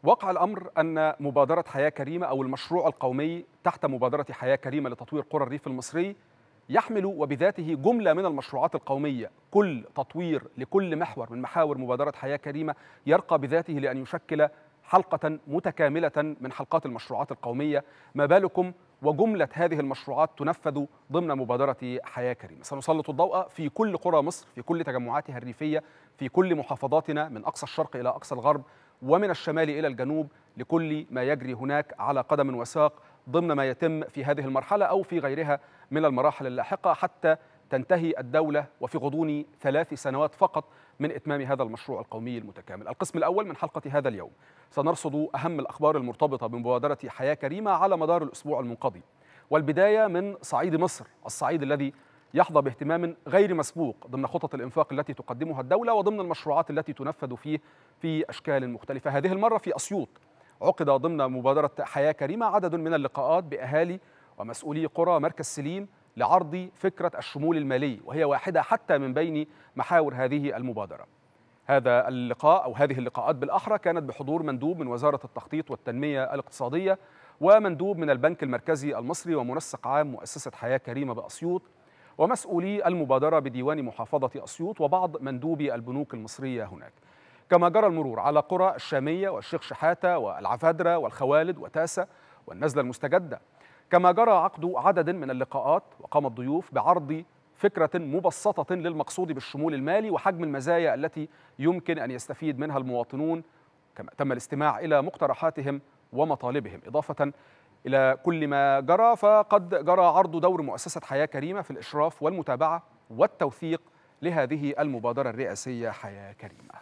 واقع الأمر أن مبادرة حياة كريمة أو المشروع القومي تحت مبادرة حياة كريمة لتطوير قرى الريف المصري يحمل وبذاته جملة من المشروعات القومية. كل تطوير لكل محور من محاور مبادرة حياة كريمة يرقى بذاته لأن يشكل حلقة متكاملة من حلقات المشروعات القومية. ما بالكم وجملة هذه المشروعات تنفذ ضمن مبادرة حياة كريمة. سنسلط الضوء في كل قرى مصر، في كل تجمعاتها الريفية، في كل محافظاتنا من أقصى الشرق إلى أقصى الغرب ومن الشمال إلى الجنوب، لكل ما يجري هناك على قدم وساق ضمن ما يتم في هذه المرحلة أو في غيرها من المراحل اللاحقة حتى تنتهي الدولة وفي غضون 3 سنوات فقط من إتمام هذا المشروع القومي المتكامل. القسم الأول من حلقة هذا اليوم سنرصد أهم الأخبار المرتبطة بمبادرة حياة كريمة على مدار الأسبوع المنقضي، والبداية من صعيد مصر، الصعيد الذي يحظى باهتمام غير مسبوق ضمن خطط الإنفاق التي تقدمها الدولة وضمن المشروعات التي تنفذ فيه في أشكال مختلفة. هذه المرة في أسيوط عقد ضمن مبادرة حياة كريمة عدد من اللقاءات بأهالي ومسؤولي قرى مركز سليم لعرض فكرة الشمول المالي، وهي واحدة حتى من بين محاور هذه المبادرة. هذا اللقاء أو هذه اللقاءات بالأحرى كانت بحضور مندوب من وزارة التخطيط والتنمية الاقتصادية ومندوب من البنك المركزي المصري ومنسق عام مؤسسة حياة كريمة بأسيوط ومسؤولي المبادرة بديوان محافظة أسيوط وبعض مندوبي البنوك المصرية هناك. كما جرى المرور على قرى الشامية والشيخ شحاتة والعفادرة والخوالد وتاسة والنزلة المستجدة. كما جرى عقد عدد من اللقاءات وقام الضيوف بعرض فكرة مبسطة للمقصود بالشمول المالي وحجم المزايا التي يمكن أن يستفيد منها المواطنون. كما تم الاستماع إلى مقترحاتهم ومطالبهم. إضافة إلى كل ما جرى، فقد جرى عرض دور مؤسسة حياة كريمة في الإشراف والمتابعة والتوثيق لهذه المبادرة الرئاسية حياة كريمة.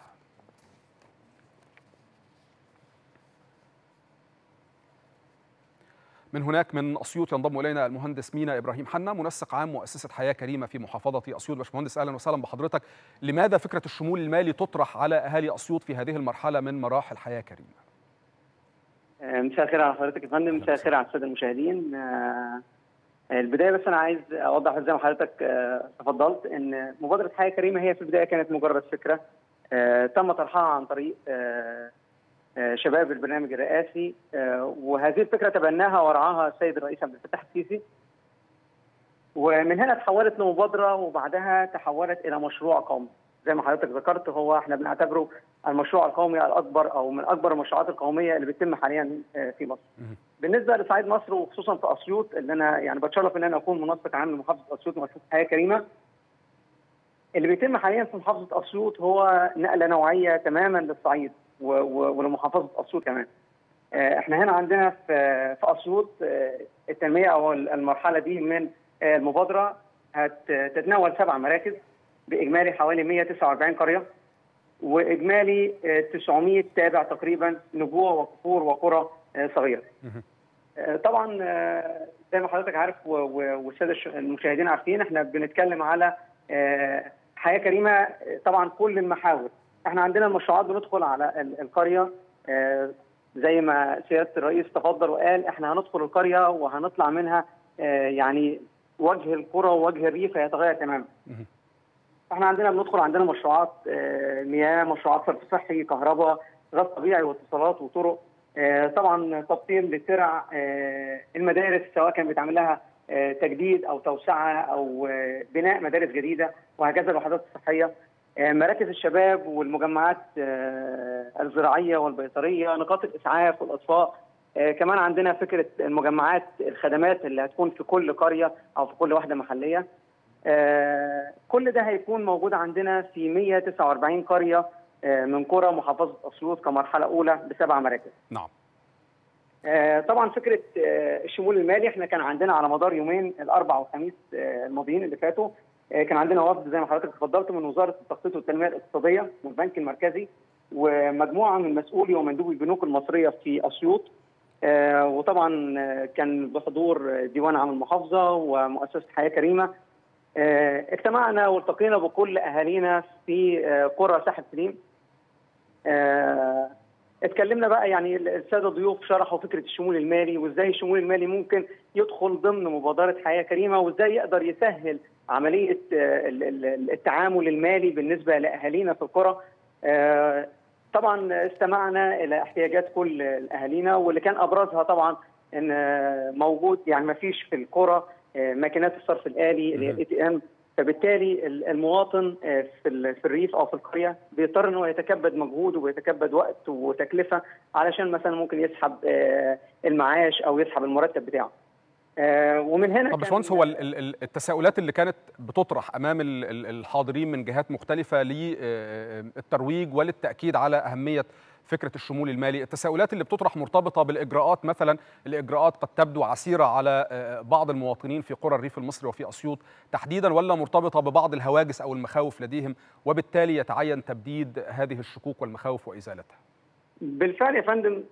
من هناك من أسيوط ينضم إلينا المهندس مينا إبراهيم حنا، منسق عام مؤسسة حياة كريمة في محافظة أسيوط. باشمهندس أهلا وسهلا بحضرتك. لماذا فكرة الشمول المالي تطرح على أهالي أسيوط في هذه المرحلة من مراحل حياة كريمة؟ مساء الخير على حضرتك يا فندم، مساء الخير على السادة المشاهدين. البداية بس أنا عايز أوضح زي ما حضرتك تفضلت إن مبادرة حياة كريمة هي في البداية كانت مجرد فكرة تم طرحها عن طريق شباب البرنامج الرئاسي، وهذه الفكرة تبناها ورعاها السيد الرئيس عبد الفتاح السيسي، ومن هنا تحولت لمبادرة وبعدها تحولت إلى مشروع قومي. زي ما حضرتك ذكرت هو احنا بنعتبره المشروع القومي الأكبر أو من أكبر المشروعات القومية اللي بتتم حاليا في مصر. بالنسبة لصعيد مصر وخصوصا في أسيوط اللي أنا يعني بتشرف إن أنا أكون منسق عام لمحافظة أسيوط ومؤسسة حياة كريمة، اللي بيتم حاليا في محافظة أسيوط هو نقلة نوعية تماما للصعيد ولمحافظة أسيوط كمان. احنا هنا عندنا في أسيوط التنمية أو المرحلة دي من المبادرة هتتناول 7 مراكز بإجمالي حوالي 149 قرية وإجمالي 900 تابع تقريبا نجوع وكفور وقرى صغيرة. طبعا زي ما حضرتك عارف والسادة المشاهدين عارفين احنا بنتكلم على حياة كريمة. طبعا كل المحاور احنا عندنا المشروعات بندخل على القرية زي ما سيادة الرئيس تفضل وقال احنا هندخل القرية وهنطلع منها يعني وجه القرى ووجه الريف هيتغير تماما. احنا عندنا بندخل عندنا مشروعات مياه، مشروعات صرف صحي، كهرباء، غاز طبيعي واتصالات وطرق، طبعا تبطين للترع، المدارس سواء كان بيتعمل لها تجديد او توسعه او بناء مدارس جديده وهكذا، الوحدات الصحيه، مراكز الشباب والمجمعات الزراعيه والبيطريه، نقاط الاسعاف والاطفاء. كمان عندنا فكره المجمعات الخدمات اللي هتكون في كل قريه او في كل وحده محليه. كل ده هيكون موجود عندنا في 149 قريه من قرى محافظه اسيوط كمرحله اولى ب7 مراكز. نعم. طبعا فكره الشمول المالي احنا كان عندنا على مدار يومين الاربع والخميس الماضيين اللي فاتوا كان عندنا وفد زي ما حضرتك اتفضلت من وزاره التخطيط والتنميه الاقتصاديه والبنك المركزي ومجموعه من مسؤولي ومندوبي البنوك المصريه في اسيوط، وطبعا كان بحضور ديوان عام المحافظه ومؤسسه حياه كريمه. اجتمعنا والتقينا بكل اهالينا في قرى ساحل سليم. اتكلمنا بقى يعني الساده الضيوف شرحوا فكره الشمول المالي وازاي الشمول المالي ممكن يدخل ضمن مبادره حياه كريمه وازاي يقدر يسهل عمليه التعامل المالي بالنسبه لاهالينا في القرى. طبعا استمعنا الى احتياجات كل اهالينا، واللي كان ابرزها طبعا ان موجود يعني ما فيش في القرى ماكينات الصرف الآلي اللي هي الاي تي ام، فبالتالي المواطن في الريف او في القريه بيضطر انه يتكبد مجهود ويتكبد وقت وتكلفه علشان مثلا ممكن يسحب المعاش او يسحب المرتب بتاعه. ومن هنا طب باشمهندس، هو التساؤلات اللي كانت بتطرح امام الحاضرين من جهات مختلفه للترويج وللتاكيد على اهميه فكره الشمول المالي، التساؤلات اللي بتطرح مرتبطه بالاجراءات، مثلا الاجراءات قد تبدو عسيره على بعض المواطنين في قرى الريف المصري وفي اسيوط تحديدا، ولا مرتبطه ببعض الهواجس او المخاوف لديهم، وبالتالي يتعين تبديد هذه الشكوك والمخاوف وازالتها؟ بالفعل يا فندم،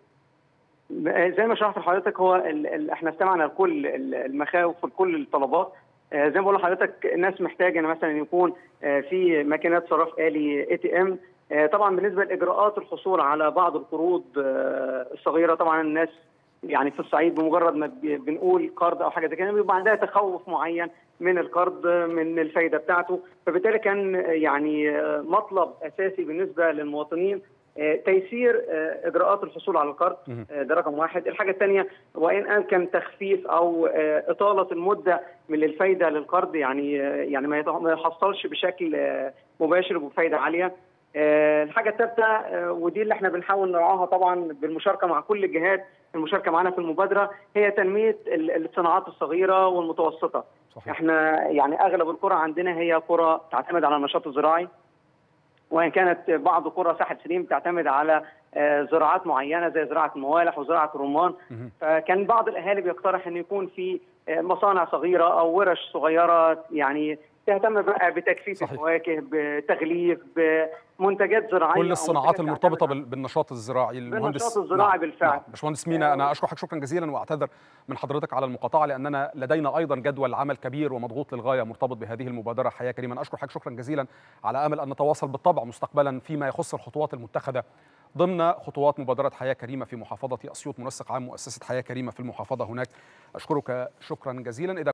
زي ما شرحت لحضرتك، هو احنا استمعنا لكل المخاوف وكل الطلبات. زي ما بقول لحضرتك، الناس محتاجه ان مثلا يكون في ماكينات صراف آلي اي تي ام. طبعا بالنسبه لاجراءات الحصول على بعض القروض الصغيره، طبعا الناس يعني في الصعيد بمجرد ما بنقول قرض او حاجه زي كده بيبقى عندها تخوف معين من القرض، من الفايده بتاعته، فبالتالي كان يعني مطلب اساسي بالنسبه للمواطنين تيسير اجراءات الحصول على القرض. ده رقم واحد. الحاجه الثانيه، وان امكن تخفيف او اطاله المده من الفايده للقرض، يعني ما يحصلش بشكل مباشر وبفايده عاليه. الحاجه الثالثه ودي اللي احنا بنحاول نرعاها طبعا بالمشاركه مع كل الجهات المشاركه معنا في المبادره، هي تنميه الصناعات الصغيره والمتوسطه. صحيح. احنا يعني اغلب القرى عندنا هي قرى تعتمد على النشاط الزراعي، وان كانت بعض قرى ساحل سليم تعتمد على زراعات معينه زي زراعه الموالح وزراعه الرمان. فكان بعض الاهالي بيقترح ان يكون في مصانع صغيره او ورش صغيره يعني تهتم بقى بتجفيف الفواكه، بتغليف، بمنتجات زراعيه، كل الصناعات المرتبطه بالنشاط الزراعي. بالنشاط الزراعي بالفعل. نعم. باشمهندس مينا، انا اشكرك شكرا جزيلا واعتذر من حضرتك على المقاطعه، لاننا لدينا ايضا جدول عمل كبير ومضغوط للغايه مرتبط بهذه المبادره حياه كريمه. انا اشكر حضرتك شكرا جزيلا، على امل ان نتواصل بالطبع مستقبلا فيما يخص الخطوات المتخذه ضمن خطوات مبادره حياه كريمه في محافظه اسيوط. منسق عام مؤسسه حياه كريمه في المحافظه هناك، اشكرك شكرا جزيلا.